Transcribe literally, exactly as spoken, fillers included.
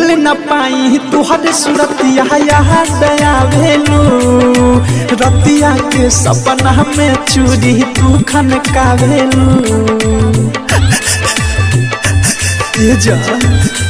भूल न पाई तुहरे सूरतिया याद आवेलू रतिया के सपना में चूड़ी तू खनकावेलू ये जा